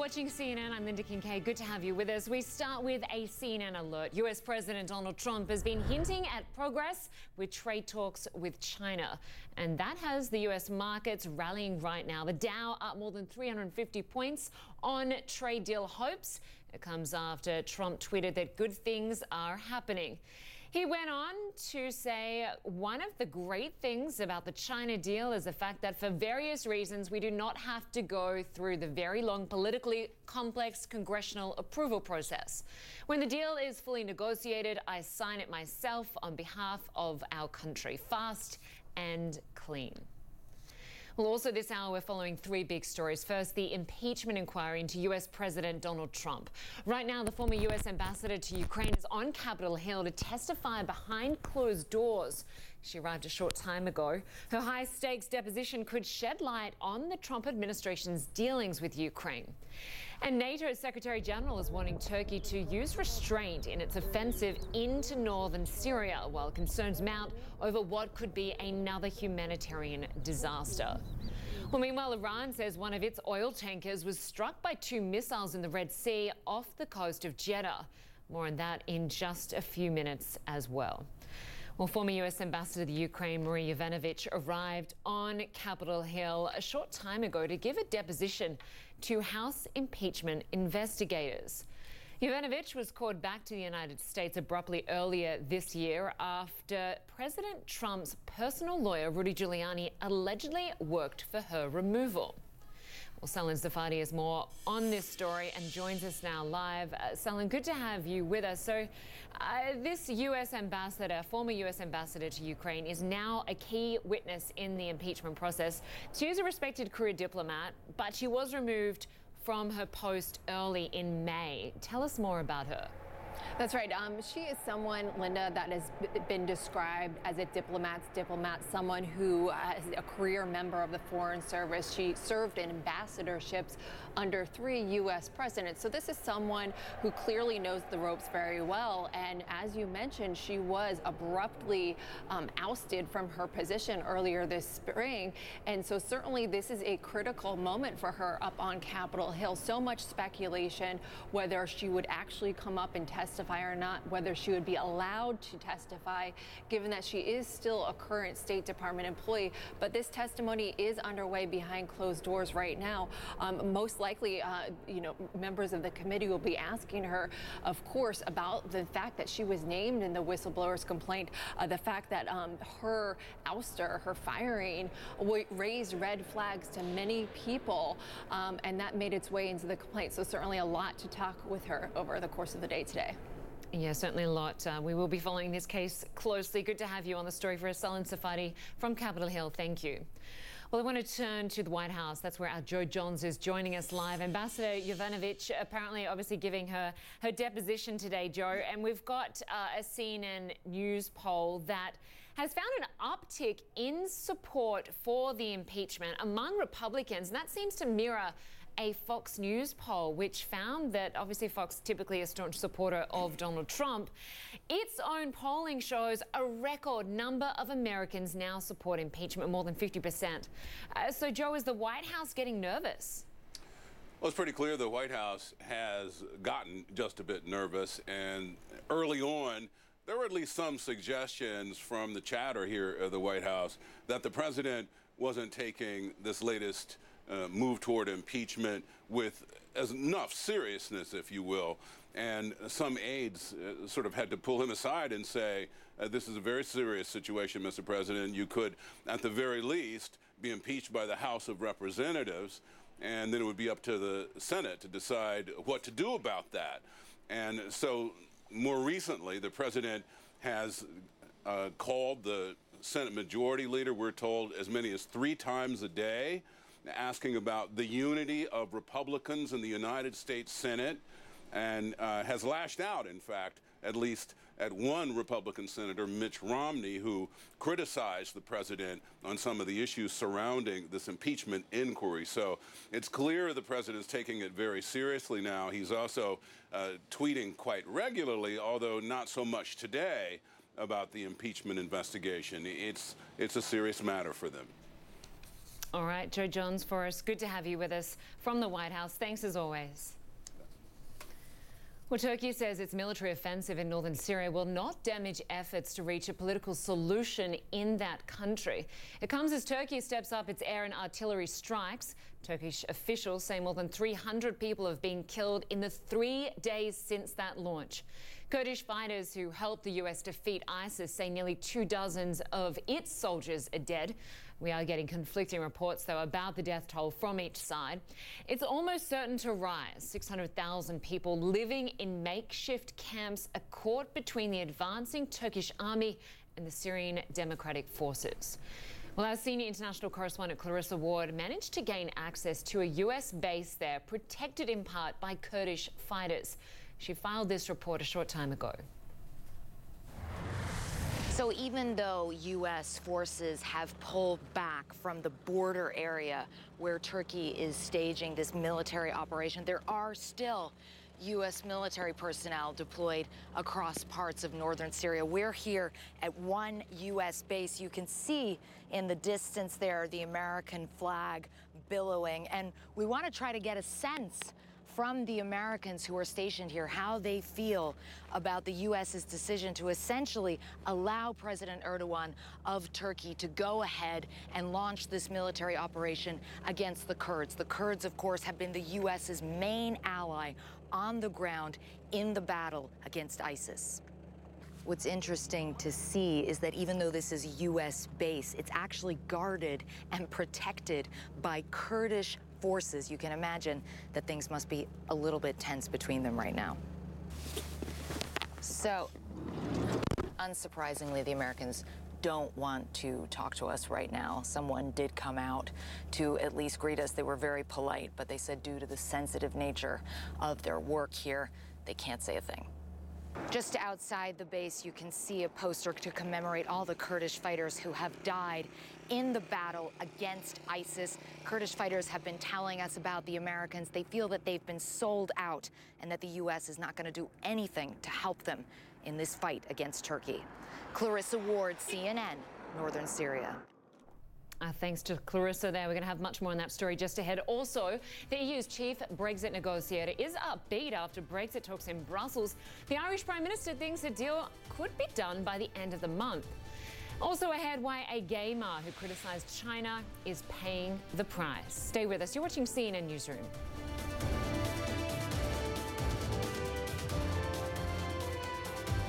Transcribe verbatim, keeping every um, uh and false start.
watching C N N. I'm Lynda Kinkade. Good to have you with us. We start with a C N N alert. U S President Donald Trump has been hinting at progress with trade talks with China, and that has the U S markets rallying right now. The Dow up more than three hundred fifty points on trade deal hopes. It comes after Trump tweeted that good things are happening. He went on to say one of the great things about the China deal is the fact that for various reasons we do not have to go through the very long politically complex congressional approval process. When the deal is fully negotiated, I sign it myself on behalf of our country, fast and clean. Well, also this hour, we're following three big stories. First, the impeachment inquiry into U S President Donald Trump. Right now, the former U S ambassador to Ukraine is on Capitol Hill to testify behind closed doors. She arrived a short time ago. Her high-stakes deposition could shed light on the Trump administration's dealings with Ukraine. And NATO's Secretary General is wanting Turkey to use restraint in its offensive into northern Syria, while concerns mount over what could be another humanitarian disaster. Well, meanwhile, Iran says one of its oil tankers was struck by two missiles in the Red Sea off the coast of Jeddah. More on that in just a few minutes as well. Well, former U S Ambassador to Ukraine, Marie Yovanovitch, arrived on Capitol Hill a short time ago to give a deposition to House impeachment investigators. Yovanovitch was called back to the United States abruptly earlier this year after President Trump's personal lawyer, Rudy Giuliani, allegedly worked for her removal. Well, Sunlen Serfaty has more on this story and joins us now live. Uh, Sunlen, good to have you with us. So uh, this U S ambassador, former U S ambassador to Ukraine, is now a key witness in the impeachment process. She is a respected career diplomat, but she was removed from her post early in May. Tell us more about her. That's right. Um, she is someone, Lynda, that has been described as a diplomat's diplomat, someone who uh, is a career member of the Foreign Service. She served in ambassadorships under three U S presidents. So this is someone who clearly knows the ropes very well. And as you mentioned, she was abruptly um, ousted from her position earlier this spring. And so certainly this is a critical moment for her up on Capitol Hill. So much speculation whether she would actually come up and testify or not, whether she would be allowed to testify, given that she is still a current State Department employee. But this testimony is underway behind closed doors right now. Um, most likely, uh, you know, members of the committee will be asking her, of course, about the fact that she was named in the whistleblower's complaint, uh, the fact that um, her ouster, her firing, raised red flags to many people, um, and that made its way into the complaint. So certainly a lot to talk with her over the course of the day today. Yeah, certainly a lot. Uh, we will be following this case closely. Good to have you on the story for us, Sunlen Serfaty from Capitol Hill. Thank you. Well, I want to turn to the White House. That's where our Joe Johns is joining us live. Ambassador Yovanovitch apparently obviously giving her, her deposition today, Joe. And we've got uh, a C N N news poll that has found an uptick in support for the impeachment among Republicans. And that seems to mirror a Fox News poll, which found that obviously Fox, typically a staunch supporter of Donald Trump, its own polling shows a record number of Americans now support impeachment, more than fifty percent. Uh, so, Joe, is the White House getting nervous? Well, it's pretty clear the White House has gotten just a bit nervous, and early on, there were at least some suggestions from the chatter here at the White House that the president wasn't taking this latest Uh, move toward impeachment with as enough seriousness, if you will. And some aides uh, sort of had to pull him aside and say, uh, this is a very serious situation, Mister President. You could, at the very least, be impeached by the House of Representatives, and then it would be up to the Senate to decide what to do about that. And so more recently, the president has uh, called the Senate Majority Leader, we're told, as many as three times a day, asking about the unity of Republicans in the United States Senate, and uh, has lashed out, in fact, at least at one Republican senator, Mitch Romney, who criticized the president on some of the issues surrounding this impeachment inquiry. So it's clear the president is taking it very seriously now. He's also uh, tweeting quite regularly, although not so much today, about the impeachment investigation. It's, it's a serious matter for them. All right, Joe Johns for us. Good to have you with us from the White House. Thanks as always. Well, Turkey says its military offensive in northern Syria will not damage efforts to reach a political solution in that country. It comes as Turkey steps up its air and artillery strikes. Turkish officials say more than three hundred people have been killed in the three days since that launch. Kurdish fighters who helped the U S defeat ISIS say nearly two dozens of its soldiers are dead. We are getting conflicting reports, though, about the death toll from each side. It's almost certain to rise. six hundred thousand people living in makeshift camps are caught between the advancing Turkish army and the Syrian Democratic Forces. Well, our senior international correspondent Clarissa Ward managed to gain access to a U S base there, protected in part by Kurdish fighters. She filed this report a short time ago. So even though U S forces have pulled back from the border area where Turkey is staging this military operation, there are still U S military personnel deployed across parts of northern Syria. We're here at one U S base. You can see in the distance there the American flag billowing, and we want to try to get a sense from the Americans who are stationed here how they feel about the U S's decision to essentially allow President Erdogan of Turkey to go ahead and launch this military operation against the Kurds. The Kurds, of course, have been the U S's main ally on the ground in the battle against ISIS. What's interesting to see is that even though this is a U S base, it's actually guarded and protected by Kurdish forces. You can imagine that things must be a little bit tense between them right now. So, unsurprisingly, the Americans don't want to talk to us right now. Someone did come out to at least greet us. They were very polite, but they said due to the sensitive nature of their work here, they can't say a thing. Just outside the base, you can see a poster to commemorate all the Kurdish fighters who have died in the battle against ISIS. Kurdish fighters have been telling us about the Americans. They feel that they've been sold out and that the U S is not going to do anything to help them in this fight against Turkey. Clarissa Ward, C N N, Northern Syria. Uh, thanks to Clarissa there. We're going to have much more on that story just ahead. Also, the E U's chief Brexit negotiator is upbeat after Brexit talks in Brussels. The Irish Prime Minister thinks a deal could be done by the end of the month. Also ahead, why a gamer who criticised China is paying the price. Stay with us. You're watching C N N Newsroom.